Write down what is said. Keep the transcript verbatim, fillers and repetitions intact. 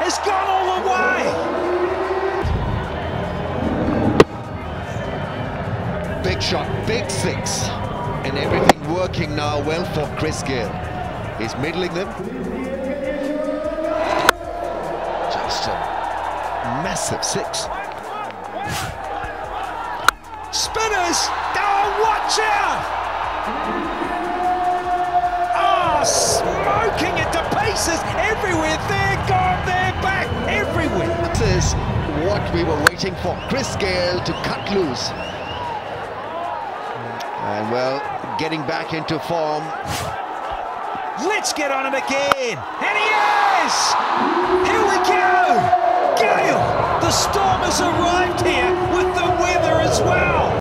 has gone all the way. Big shot, big six. And everything working now well for Chris Gayle. He's middling them. Just a massive six. Spinners! Oh, watch out! Oh, smoking it to pieces everywhere. They're gone, they're back, everywhere. This is what we were waiting for. Chris Gayle to cut loose. And well, getting back into form. Let's get on him again. And he is! Here we go! Gayle! The storm has arrived here with the weather as well.